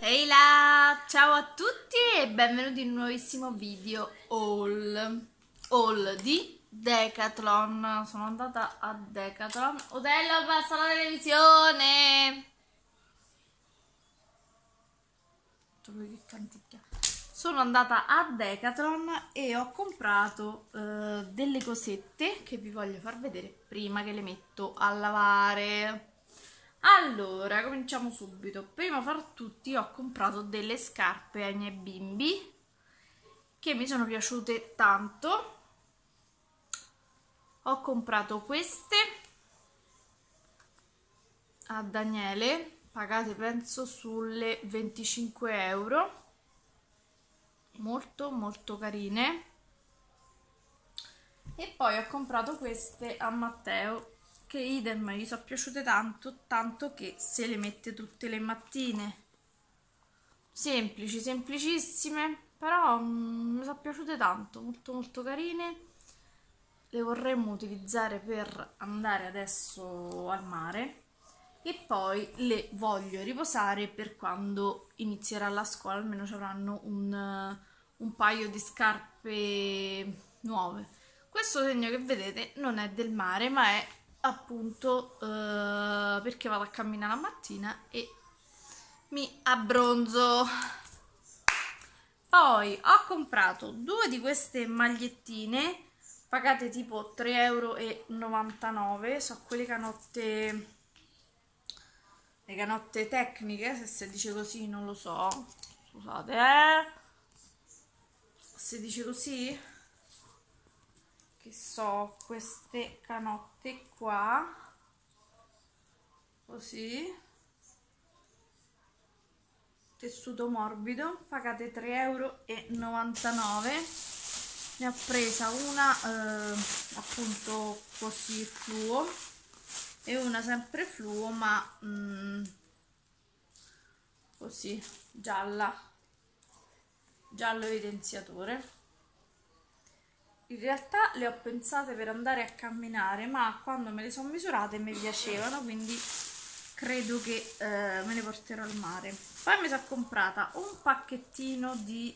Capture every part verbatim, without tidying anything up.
Ehi là! Ciao a tutti e benvenuti in un nuovissimo video haul, haul di Decathlon. Sono andata a Decathlon. Otello, basta la televisione! Che canticchia. Sono andata a Decathlon e ho comprato eh, delle cosette che vi voglio far vedere prima che le metto a lavare. Allora, cominciamo subito. Prima fra tutti ho comprato delle scarpe ai miei bimbi che mi sono piaciute tanto. Ho comprato queste a Daniele, pagate penso sulle venticinque euro, molto molto carine. E poi ho comprato queste a Matteo, che idem, gli sono piaciute tanto, tanto che se le mette tutte le mattine. Semplici, semplicissime, però mm, mi sono piaciute tanto, molto molto carine. Le vorremmo utilizzare per andare adesso al mare e poi le voglio riposare per quando inizierà la scuola, almeno ci avranno un, un paio di scarpe nuove. Questo segno che vedete non è del mare, ma è appunto eh, perché vado a camminare la mattina e mi abbronzo. Poi ho comprato due di queste magliettine pagate tipo tre e novantanove euro. So quelle canotte, le canotte tecniche, se si dice così, non lo so, scusate, eh si dice così, che so, queste canotte qua, così, tessuto morbido, pagate tre e novantanove euro. Ne ho presa una eh, appunto così fluo e una sempre fluo, ma mm, così gialla, giallo evidenziatore. In realtà le ho pensate per andare a camminare, ma quando me le sono misurate mi piacevano, quindi credo che eh, me le porterò al mare. Poi mi sono comprata un pacchettino di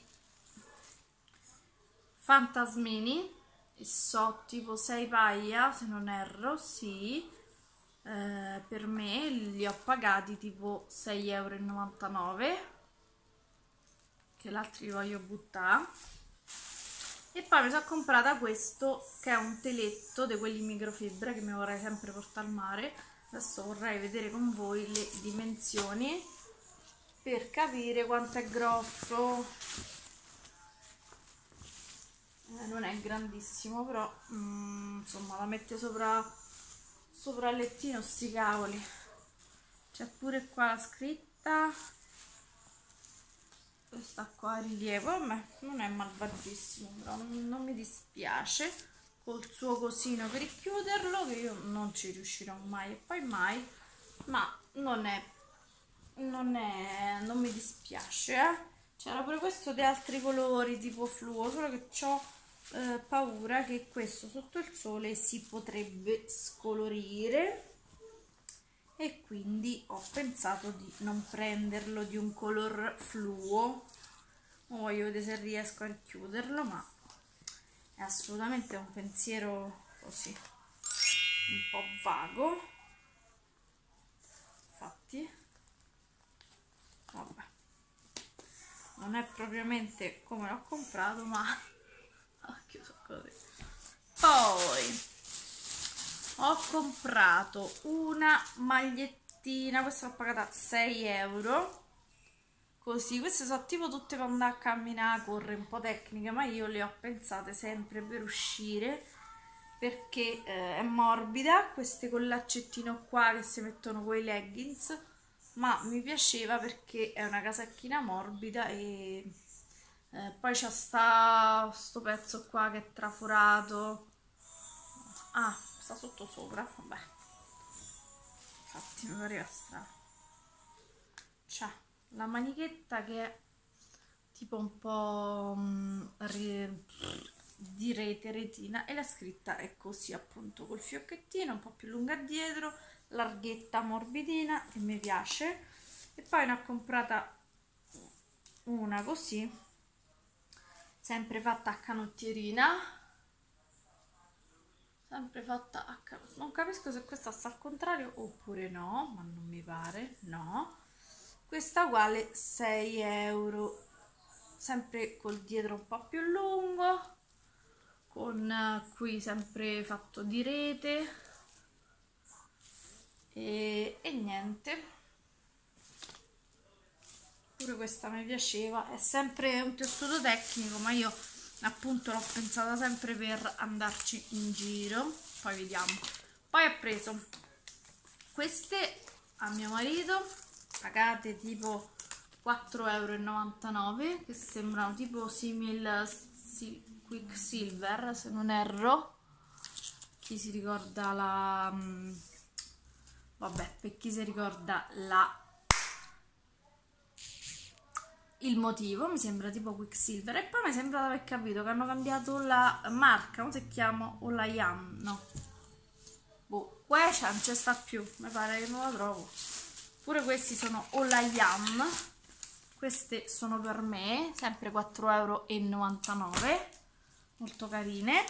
fantasmini, e so tipo sei paia se non erro, sì, eh, per me li ho pagati tipo sei e novantanove euro, che l'altro li voglio buttare. E poi mi sono comprata questo che è un teletto di quelli microfibra che mi vorrei sempre portare al mare. Adesso vorrei vedere con voi le dimensioni per capire quanto è grosso. Eh, non è grandissimo, però mm, insomma la mette sopra sopra il lettino, sti cavoli. C'è pure qua la scritta, questa qua in rilievo. Vabbè, non è malvagissimo, però non, non mi dispiace, col suo cosino per chiuderlo, che io non ci riuscirò mai e poi mai, ma non è non è non mi dispiace, eh. C'era pure questo di altri colori tipo fluo, solo che ho eh, paura che questo sotto il sole si potrebbe scolorire e quindi ho pensato di non prenderlo di un color fluo. Voglio vedere se riesco a richiuderlo, ma è assolutamente un pensiero così un po' vago, infatti vabbè, non è propriamente come l'ho comprato, ma ho chiuso così. Poi ho comprato una magliettina, questa l'ho pagata sei euro, così. Queste sono tipo tutte per andare a camminare, correre, un po' tecniche, ma io le ho pensate sempre per uscire, perché eh, è morbida, queste con l'accettino qua che si mettono con i leggings, ma mi piaceva perché è una casacchina morbida e eh, poi c'è sta sto pezzo qua che è traforato, ah, sta sotto sopra, vabbè, infatti mi pareva strano. C'ha la manichetta che è tipo un po' mh, re, di rete, retina, e la scritta è così appunto, col fiocchettino un po' più lunga dietro, larghetta, morbidina, e mi piace. E poi ne ho comprata una così, sempre fatta a canottierina, sempre fatta a canottierina. Non capisco se questa sta al contrario oppure no, ma non mi pare, no. Questa uguale sei euro, sempre col dietro un po' più lungo, con qui sempre fatto di rete e, e niente, pure questa mi piaceva, è sempre un tessuto tecnico, ma io appunto l'ho pensata sempre per andarci in giro, poi vediamo. Poi ho preso queste a mio marito, pagate tipo quattro e novantanove euro, che sembrano tipo simil Quicksilver, se non erro. Chi si ricorda la um, vabbè, per chi si ricorda la il motivo, mi sembra tipo Quicksilver. E poi mi sembra di aver capito che hanno cambiato la marca, come si chiama? O la Yam, no, boh, questa non c'è sta più, mi pare che non la trovo. Pure questi sono o la Yam, queste sono per me, sempre quattro e novantanove euro, molto carine.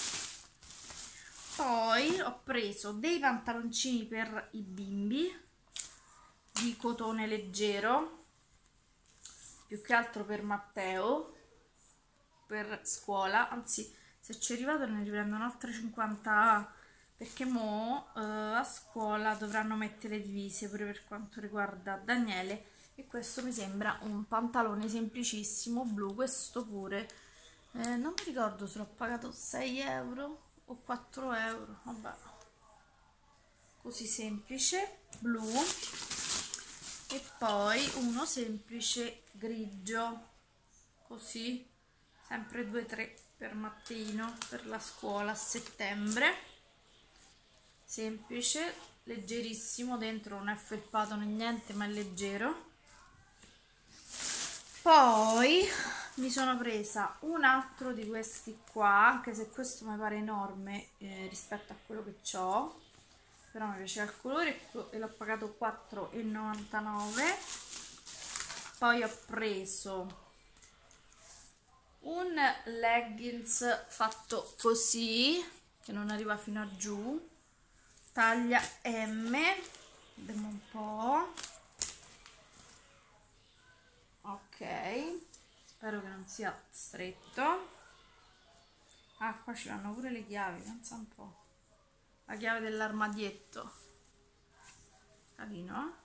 Poi ho preso dei pantaloncini per i bimbi di cotone leggero, più che altro per Matteo, per scuola, anzi se ci è arrivato ne riprendono altre cinquanta, perché mo eh, a scuola dovranno mettere divise pure per quanto riguarda Daniele. E questo mi sembra un pantalone semplicissimo blu, questo pure eh, non mi ricordo se l'ho pagato sei euro o quattro euro, vabbè, così semplice, blu. E poi uno semplice grigio, così, sempre due tre per Mattino, per la scuola a settembre, semplice, leggerissimo, dentro non è felpato né niente, ma è leggero. Poi mi sono presa un altro di questi qua, anche se questo mi pare enorme eh, rispetto a quello che ho, però mi piaceva il colore e l'ho pagato quattro e novantanove. Poi ho preso un leggings fatto così, che non arriva fino a giù, taglia M, vediamo un po', ok, spero che non sia stretto. Ah, qua ci vanno pure le chiavi, pensa un po', la chiave dell'armadietto, carino,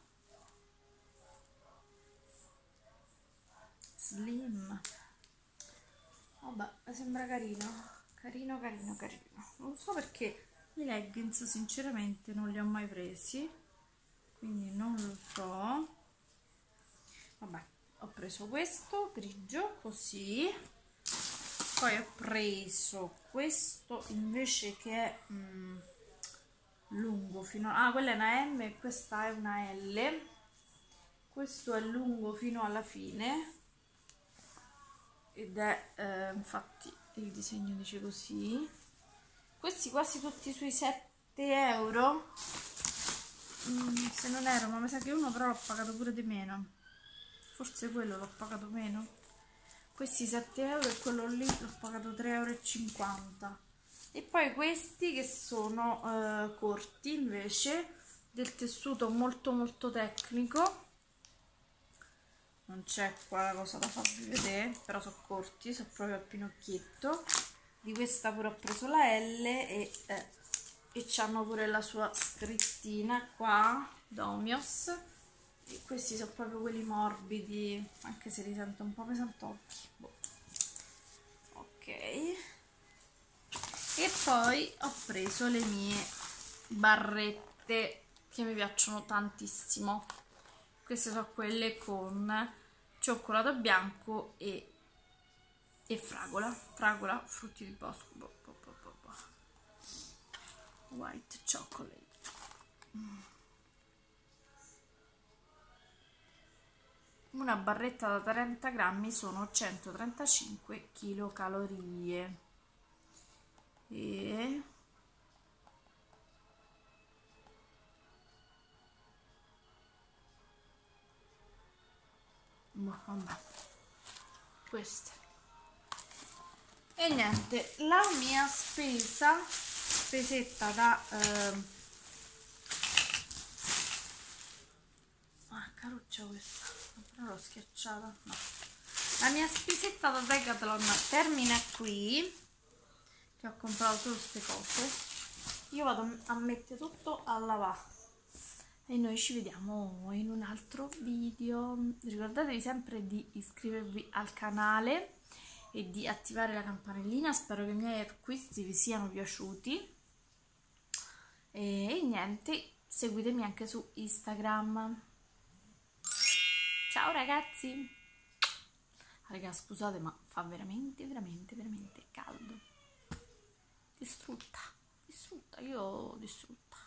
slim, vabbè, mi sembra carino, carino, carino, carino. Non so perché i leggings sinceramente non li ho mai presi, quindi non lo so. Vabbè, ho preso questo grigio così, poi ho preso questo invece che è mm, lungo fino a... ah, quella è una M e questa è una L. Questo è lungo fino alla fine ed è eh, infatti il disegno dice così. Questi quasi tutti sui sette euro, mm, se non ero, ma mi sa che uno però l'ho pagato pure di meno, forse quello l'ho pagato meno. Questi sette euro e quello lì l'ho pagato tre e cinquanta euro. E poi questi che sono eh, corti invece, del tessuto molto molto tecnico, non c'è qua la cosa da farvi vedere, però sono corti, sono proprio al pinocchietto. Di questa pure ho preso la L e, eh, e c'hanno pure la sua scrittina qua, Domios. E questi sono proprio quelli morbidi, anche se li sento un po' pesantocchi. Boh. Ok. E poi ho preso le mie barrette che mi piacciono tantissimo. Queste sono quelle con cioccolato bianco e, e fragola, fragola, frutti di bosco, boh, boh, boh, boh, boh. White chocolate. Mm. Una barretta da trenta grammi sono centotrentacinque chilocalorie e boh, vabbè. queste. E niente, la mia spesa, spesetta da eh, ah, caruccia questa, però l'ho schiacciata, no. La mia spesetta da Decathlon termina qui, che ho comprato solo queste cose. Io vado a mettere tutto a lavare e noi ci vediamo in un altro video. Ricordatevi sempre di iscrivervi al canale e di attivare la campanellina. Spero che i miei acquisti vi siano piaciuti e niente, seguitemi anche su Instagram. Ciao ragazzi. Raga, scusate, ma fa veramente veramente veramente caldo. Distrutta distrutta io distrutta